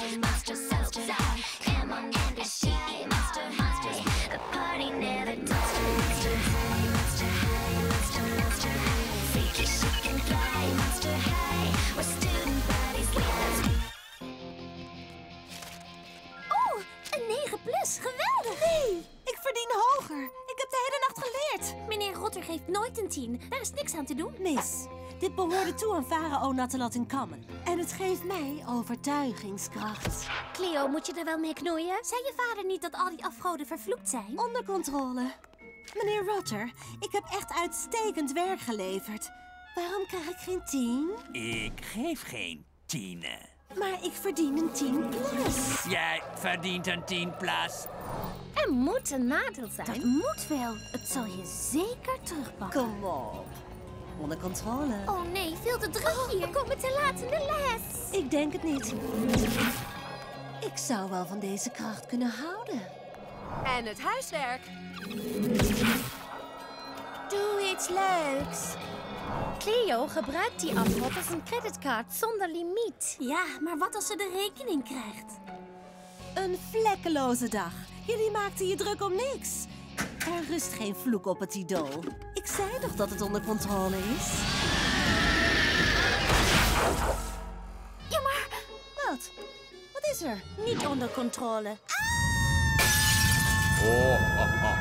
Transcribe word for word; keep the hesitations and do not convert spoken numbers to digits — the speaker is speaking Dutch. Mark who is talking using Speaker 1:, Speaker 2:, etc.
Speaker 1: monster, monster, monster high. Come on and be shy, monster high. The party never dies. Monster high, monster high, monster, monster high. Freaky, chic and fly, monster high. We're student bodies, leaders.
Speaker 2: Oeh, een negen plus, geweldig!
Speaker 3: Nee, ik verdien hoger. Ik heb de hele nacht geleerd.
Speaker 2: Meneer Rotter geeft nooit een tien. Daar is niks aan te doen.
Speaker 3: Mis, dit behoorde toe aan Farao Natalat in Common. En het geeft mij overtuigingskracht.
Speaker 2: Cleo, moet je er wel mee knoeien? Zei je vader niet dat al die afgoden vervloekt zijn?
Speaker 3: Onder controle. Meneer Rotter, ik heb echt uitstekend werk geleverd. Waarom krijg ik geen tien?
Speaker 4: Ik geef geen tienen.
Speaker 3: Maar ik verdien een tien plus.
Speaker 4: Jij verdient een tien plus.
Speaker 2: Er moet een nadeel zijn. Dat moet wel. Het zal je zeker terugpakken.
Speaker 3: Kom op. Onder controle.
Speaker 2: Oh nee, veel te druk hier. We komen te laat in de les.
Speaker 3: Ik denk het niet. Ik zou wel van deze kracht kunnen houden.
Speaker 5: En het huiswerk.
Speaker 2: Doe iets leuks. Cleo gebruikt die afgod als een creditcard zonder limiet. Ja, maar wat als ze de rekening krijgt?
Speaker 3: Een vlekkeloze dag. Jullie maakten je druk om niks. Er rust geen vloek op het idool. Ik zei toch dat het onder controle is?
Speaker 2: Ja, maar...
Speaker 3: Wat? Wat is er?
Speaker 2: Niet onder controle.
Speaker 6: Oh, ha, ha.